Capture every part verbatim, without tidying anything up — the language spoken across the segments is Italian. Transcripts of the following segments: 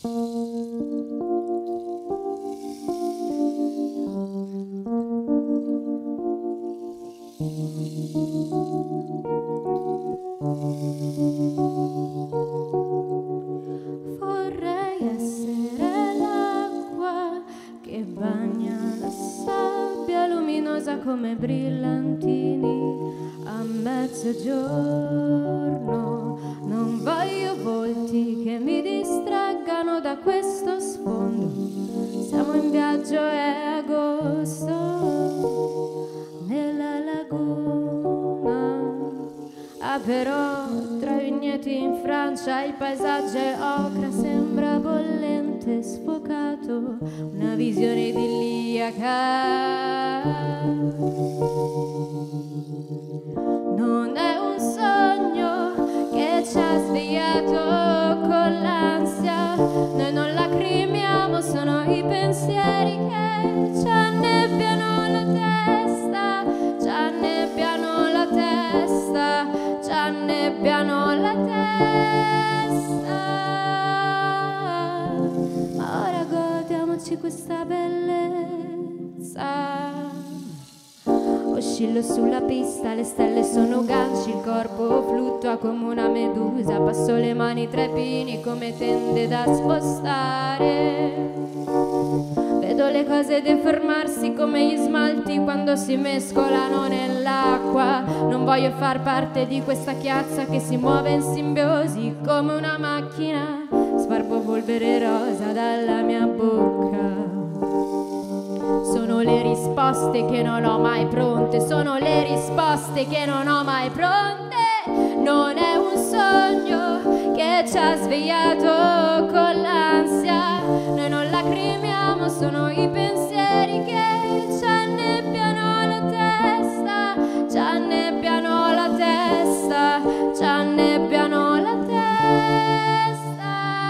Vorrei essere l'acqua che bagna la sabbia luminosa come brillantini a mezzogiorno. Non voglio volti che mi distraggano da questo sfondo. Siamo in viaggio, è agosto nella laguna. Ah, però tra i vigneti in Francia il paesaggio è ocra, sembra bollente, sfocato, una visione idilliaca. Non è un sogno che ci ha svegliato con l'ansia, noi non lacrimiamo, sono i pensieri che ci annebbiano la testa, ci annebbiano la testa, ci annebbiano la testa. Ma ora godiamoci questa bellezza. Oscillo sulla pista, le stelle sono ganci, il corpo fluttua come una medusa, passo le mani tra i pini come tende da spostare. Vedo le cose deformarsi come gli smalti quando si mescolano nell'acqua. Non voglio far parte di questa chiazza che si muove in simbiosi come una macchina. Spargo polvere rosa dalla mia bocca. Sono le risposte che non ho mai pronte, sono le risposte che non ho mai pronte. Non è un sogno che ci ha svegliato con l'ansia, noi non lacrimiamo, sono i pensieri che ci annebbiano la testa, ci annebbiano la testa, ci annebbiano la testa.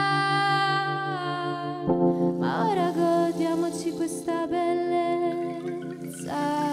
Ma ora godiamoci questa bellezza.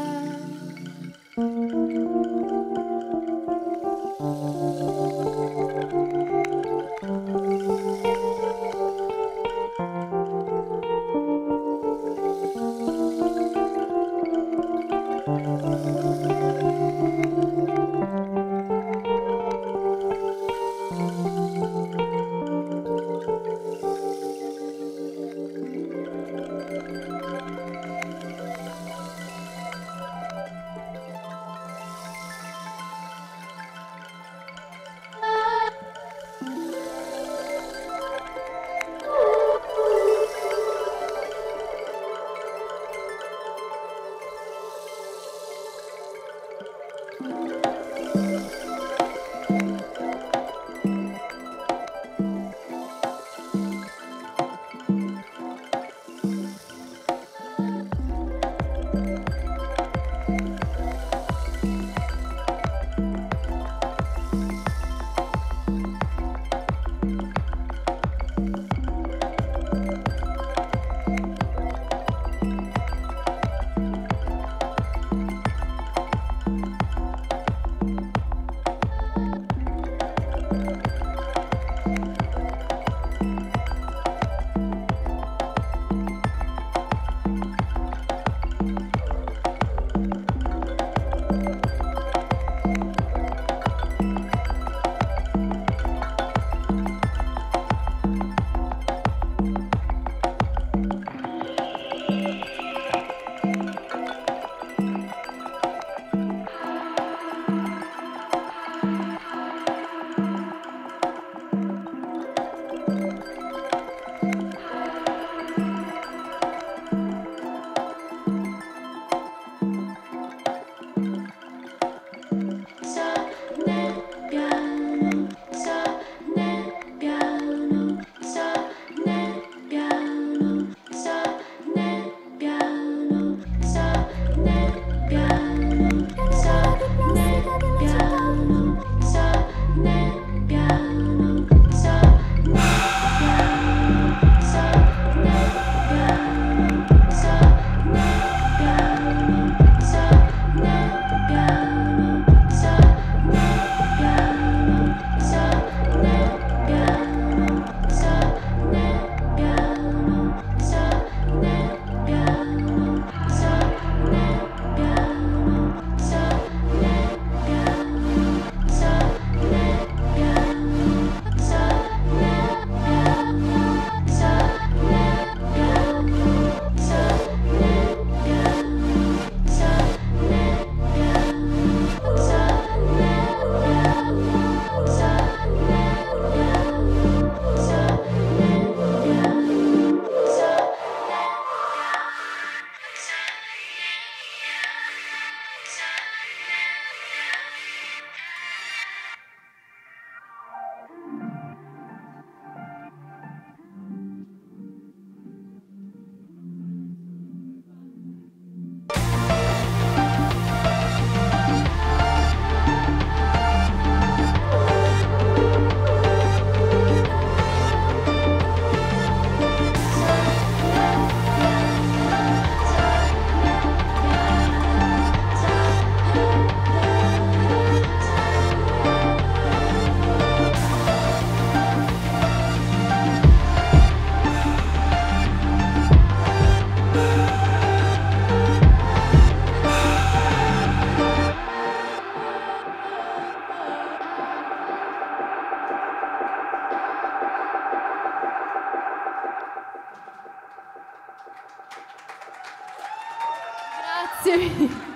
Grazie mille.